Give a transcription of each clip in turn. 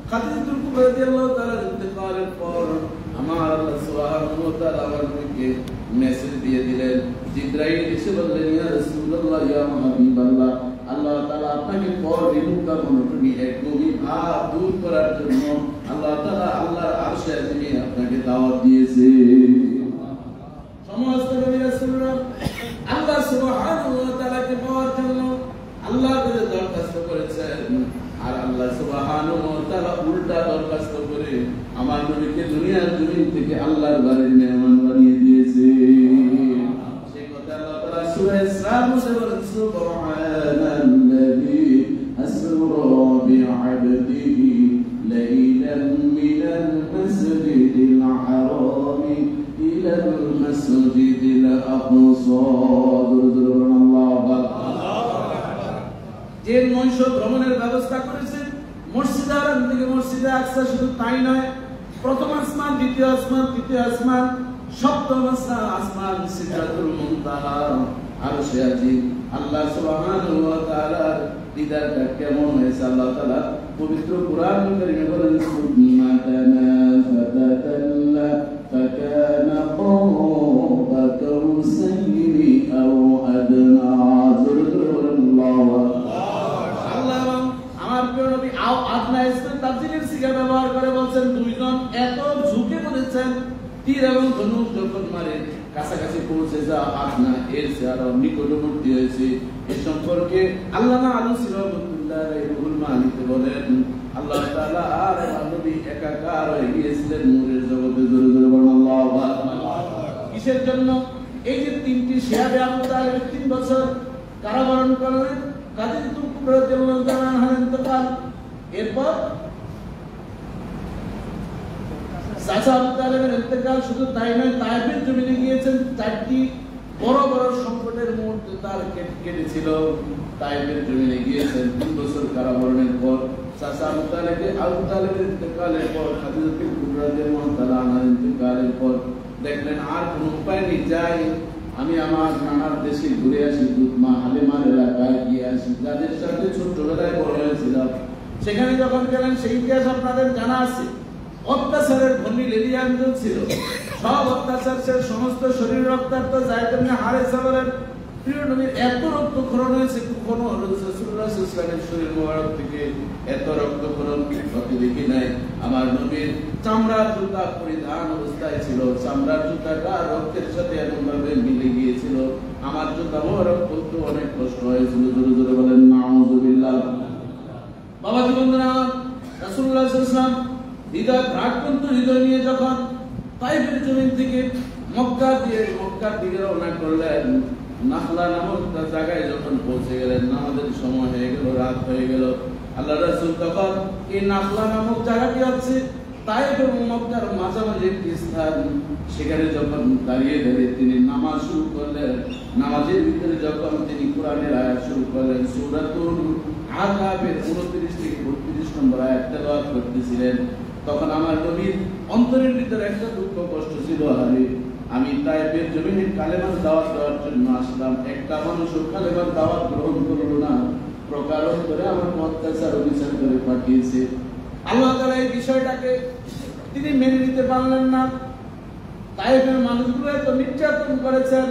খাদিজাতুল কুবরা রাদিয়াল্লাহু তাআলা ইন্তেকালের পর আমার আল্লাহ সুবহানাহু ওয়া তাআলা আমাকে মেসেজ দিয়ে দিলেন। জিবরাইল এসে বললেন, ইয়া রাসূলুল্লাহ, ইয়া হাবিবাল্লাহ, আল্লাহ তাআলা আপনাকে পর বিমুখা মনোটনি এক গভীর ভাব দূর করার জন্য আল্লাহ তাআলা আল্লাহর আরশে আজিমে আপনাকে দাওয়াত দিয়েছে। সমস্ত নবী রাসূলরা আল্লাহ সুবহানাহু ওয়া তাআলাকে পাওয়ার জন্য আল্লাহর কাছে দরখাস্ত করেছেন, আর আল্লাহ সুবহানাহু ওয়া তাআলা উল্টা দরখাস্ত করে আমার নবীকে দুনিয়ার জমিন থেকে আল্লাহর বাড়ির মেহমান বানিয়ে দিয়েছে। সেই কথা আল্লাহ তাআলা সূরা ইসরার মধ্যে বলেন, সুবহানাল্লাযী আসরা বি'আবদিহি লাইলান মিনাল মাসজিদিল হারামি ইলাল মাসজিদিল আকসা। আল্লাহু যে মনুষ্য ভ্রমণের ব্যবস্থা করেছেন মসজিদে হারাম থেকে মসজিদে আকসা, শুধু তাই নয়, প্রথম আসমান, দ্বিতীয় আসমান, তৃতীয় আসমান, সপ্তম আসমান, সিদরাতুল মুনতাহা, আরশে আজিম। আল্লাহ সুবহানাহু ওয়া তাআলার দিদারটা কেমন হয়েছে আল্লাহ তাআলা পবিত্র কোরআন কারীমে বলেন, সুম্মা তানাফাতাল্লা ফাকানা কাবা কাউসাইনি আও আদনা। আল্লাহু আকবার। আমার প্রিয় নবী আও আদনা ইসমের তাফসীরের সিগা ব্যবহার করে বলছেন, দুইজন এত ঝুঁকে পড়েছেন, তীর এবং ধনুক যখন মারে কাছাকাছি পৌঁছে যা আদনা এর চেয়ে আরো নিকটবর্তী হয়েছে। এ সম্পর্কে আল্লামা আলুসি রাহমাতুল্লাহ রুহুল মানিতে বলেন, আল্লাহ তাআলা আর নবী একাকার হয়ে গিয়েছিলেন নূরের জগতে। জোরে জোরে বলুন আল্লাহু আকবার। কিসের জন্য? এই যে তিনটি শিহাবে আবু তালেব 3 বছর কারাবরণ করলেন, খাদিজাতুল কুবরা রাদিয়াল্লাহু তাআলা আনহার ইন্তেকাল, এরপর চাচা আবু তালেবের ইন্তেকাল, শুধু তাই নয়, তায়েফের জমিনে গিয়েছেন। 4টি বড় বড় সংকটের মুহূর্তে তার কেটেছিল। তায়েফের জমিনে গিয়েছেন 3 বছর কারাবরণের পর। চাচা আবু তালেবের ইন্তেকালের পর, খাদিজাতুল কুবরা রাদিয়াল্লাহু তাআলা আনহার ইন্তেকালের পর দেখলেন আর কোনো উপায় নেই, যাই আমি আমার নানার দেশে ঘুরে আসি, মা হালিমার এলাকায় গিয়ে আসি, যাদের সাথে ছোট্টবেলায় বড় হয়েছিলাম। সেখানে যখন গেলেন, সেই ইতিহাস আপনাদের জানা আছে। অত্যাচারের ভূমি লেলিয়ান ছিল, সব অত্যাচার শেষ, সমস্ত শরীর রক্তাক্ত। যায়েদ ইবনে হারেসা বলেন, প্রিয় নবীর এত রক্তক্ষরণ হয়েছে, কখনো রাসূলুল্লাহ সাল্লাল্লাহু আলাইহি ওয়াসাল্লামের শরীর মোবারক থেকে এত রক্তক্ষরণ হতে দেখি নাই। আমার নবীর চামড়ার জুতা পরিধান অবস্থায় ছিল, চামড়ার জুতাটা রক্তের সাথে এমনভাবে মিলে গিয়েছিল, আমার জুতা মোবারক পরতে অনেক কষ্ট হয়েছিল। জোরে জোরে বলেন নাউযুবিল্লাহ। বাবা জীবনরা রাসূলুল্লাহ সাল্লাল্লাহু আলাইহি ওয়াসাল্লাম ভ্রাক্রান্ত হৃদয় নিয়ে যখন তায়েফের জমিন থেকে মক্কার দিকে রওনা করলেন, নাখলা নামক জায়গায় যখন পৌঁছে গেলেন, নামাজের সময় হয়ে গেল, রাত হয়ে গেল। আল্লাহ রাসূল তখন এই নাখলা নামক জায়গাটি হচ্ছে তায়েফ এবং মক্কার মাঝামাঝি একটি স্থান। সেখানে যখন দাঁড়িয়ে তিনি নামাজ শুরু করলেন, নামাজের ভিতরে যখন তিনি কোরআনের আয়াত শুরু করলেন, সূরাতুল আহকাফের 29 থেকে 32 নম্বর আয়াত তেলাওয়াত করতেছিলেন, তখন আমার নবীর অন্তরের ভিতরে একটা দুঃখ কষ্ট ছিল, আরে আমি তায়েফের জমিনে কালেমার দাওয়াত দেওয়ার জন্য আসলাম, একটা মানুষ কালেমার দাওয়াত গ্রহণ করলো না, প্রকারণ করে আমার অত্যাচার অবিচার করে পাঠিয়েছে। আল্লাহ তাআলা এই বিষয়টাকে তিনি মেনে নিতে পারলেন না। তায়েফের মানুষগুলো এত নির্যাতন করেছেন,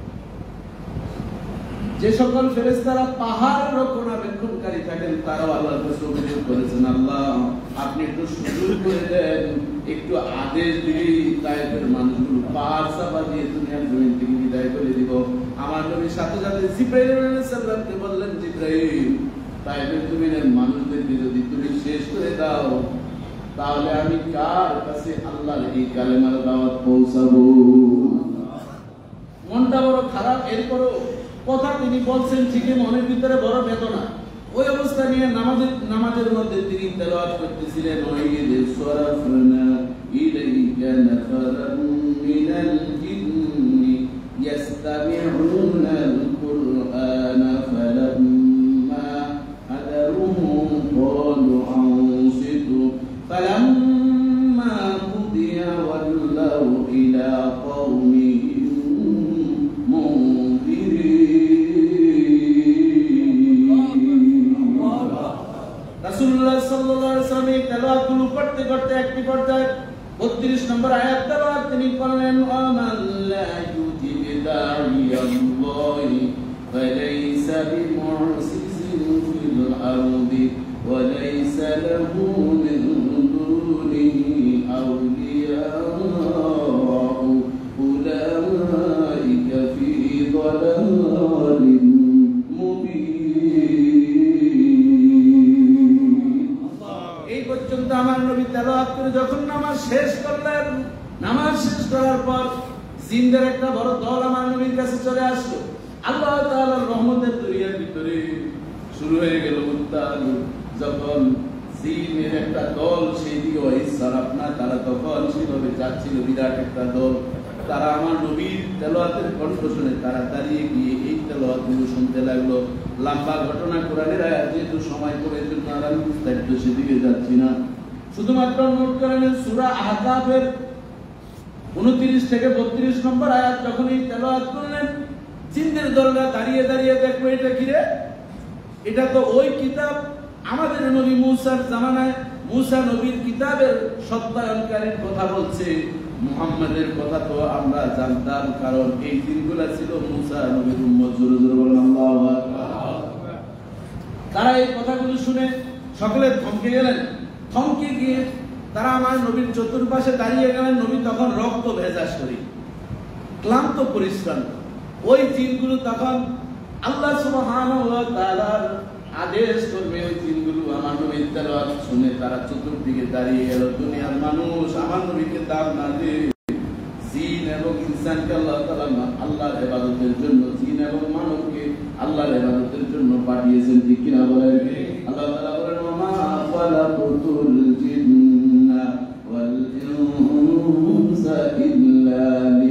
যে সকল ফেরেশতারা পাহাড়ের রক্ষণাবেক্ষণকারী থাকেন তারাও আল্লাহর কাছে অভিযোগ করেছেন, আল্লাহ আপনি একটু সুযোগ করে দেন, একটু আদেশ দিলেই তায়েফের মানুষগুলো পাহাড় চাপা দিয়ে দুনিয়ার জমিন থেকে বিদায় করে দিব। আমার নবীর সাথে সাথে জিবরাইল আলাইহিস সালামকে বললেন, জিবরাইল তায়েফের জমিনের মানুষদেরকে যদি তুমি শেষ করে দাও, তাহলে আমি কার কাছে আল্লাহর এই কালেমার দাওয়াত পৌঁছাবো? মনটা বড় খারাপ, এরপরও কথা তিনি বলছেন ঠিকই, মনের ভিতরে বড় বেদনা। ওই অবস্থা নিয়ে নামাজের মধ্যে তিনি তেলাওয়াত করতেছিলেন, ওয়াইদ সরাফনা ইলাইকা নাফারান মিনাল জিন্নি ইয়াস্তামিউনাল কুরআনা ফালাম্মা হাদারুহু ক্বালু আনসিতু ফালাম্মা কুদিয়া ওয়াল্লাউ ইলা কওমিহিম মুনদিরিন। রাসূলুল্লাহ সাল্লাল্লাহু সাল্লাল্লাহু এই তেলাওয়াতগুলো করতে করতে একটি পর্যায়ে 32 নম্বর আয়াত তেলাওয়াত তিনি করলেন আমান লা ইউজিবু দা'iয়াল্লাহি ফালাইসা বিমু'সিসিন ফিল আরদি ওয়া লাইসা লাহু মিন দুনিহি আউলিয়াউ উলাইকা ফি দালালিন এই পর্যন্ত আমার নবী তেলাওয়াত করে যখন নামাজ শেষ করলেন, নামাজ শেষ করার পর জিনদের একটা বড় দল আমার নবীর কাছে চলে আসলো। আল্লাহ তাআলার রহমতের দরিয়ার ভিতরে শুরু হয়ে গেল উত্তাল। যখন জিনের একটা দল সেই দিকে তারা তখন সেভাবে যাচ্ছিল, বিরাট একটা দল। তারা আমার নবীর তেলাওয়াতের কণ্ঠ শুনে তারা দাঁড়িয়ে গিয়ে এই তেলাওয়াতগুলো শুনতে লাগলো। লম্বা ঘটনা, কোরআনের আয়াত যেহেতু সময় করে জন্য আর আমি বিস্তারিত সেদিকে যাচ্ছি না, শুধুমাত্র নোট করে নেন সূরা আহকাফের 29 থেকে 32 নম্বর আয়াত যখন এই তেলাওয়াত করলেন, জিনদের দলরা দাঁড়িয়ে দাঁড়িয়ে দেখলো এটা কি রে, এটা তো ওই কিতাব আমাদের নবী মূসার জামানায় মূসা নবীর কিতাবের সত্যায়নকারীর কথা বলছে। মুহাম্মাদের কথা তো আমরা জানতাম, কারণ এই দিনগুলো ছিল মূসা নবীর উম্মত। জোরে জোরে বলেন আল্লাহু আকবার। তারা এই কথাগুলো শুনে সকলে থমকে গেলেন। থমকে গিয়ে তারা আমার নবীর চতুর্পাশে দাঁড়িয়ে গেলেন। নবী তখন রক্ত ভেজা শরীর, ক্লান্ত পরিশ্রান্ত। ওই জিনগুলো তখন আল্লাহ সুবহানাহু ওয়া তাআলার আদেশ করবে, ওই জিনগুলো আমার নবীর তেলাওয়াত শুনে তারা চতুর্দিকে দাঁড়িয়ে গেল। দুনিয়ার মানুষ আমার নবীকে দাম না দিয়ে জিন এবং ইনসানকে আল্লাহ তাআলা আল্লাহর ইবাদতের জন্য, জিন এবং মানবকে আল্লাহর ইবাদতের জন্য পাঠিয়েছেন। ঠিক কিনা বলেন? আল্লাহ তাআলা বলেন ওমা খালাকুতুল জিন্না ওয়াল ইনসা ইল্লা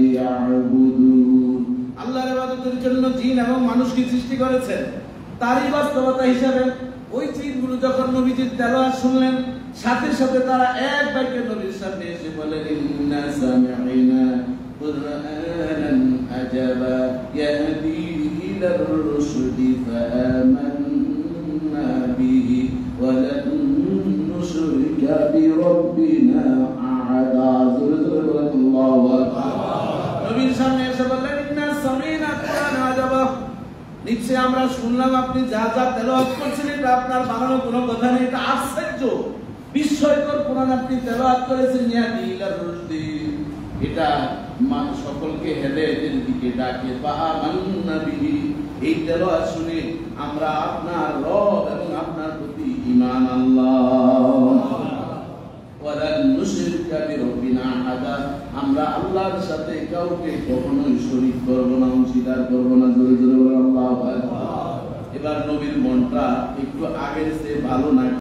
লিয়াবুদুন। আল্লাহর ইবাদতের জন্য জিন এবং মানুষকে সৃষ্টি করেছেন। তারই বাস্তবতা হিসাবে ওই জিনগুলো যখন নবীজির তেলাওয়াত শুনলেন, সাথে সাথে তারা এক বাক্যে নবীর সামনে এসে বলেন ইন্না সামি'না কুরআনান আজাবা ইয়াহদি ইলার রুশদি ফাআমান্না বিহি ওয়া লান নুশরিকা বিরাব্বিনা আহাদা। জোরে জোরে বলেন আল্লাহু আকবার। নবীর সামনে এসে বললেন ইন্না সামি'না কুরআনান আজাবা, নিশ্চয় আমরা শুনলাম আপনি যা যা তেলাওয়াত করছেন এটা আপনার বানানো কোনো কথা নেই, এটা আশ্চর্য বিস্ময়কর কোরআন আপনি তেলাওয়াত করেছেন। ইয়াহদি ইলার রুশদি, এটা সকলকে হেদায়েতের দিকে ডাকে। ফাআমান্না বিহি, এই তেলাওয়াত শুনে আমরা আপনার রব এবং আপনার প্রতি ঈমান আল্লাহ। ওয়া লান নুশরিকা বিরাব্বিনা আহাদা, আমরা আল্লাহর সাথে কাউকে কখনোই শরীক করব না, অংশীদার করব না। জোরে জোরে বলেন আল্লাহু আকবার। এবার নবীর মনটা একটু আগের চেয়ে ভালো না।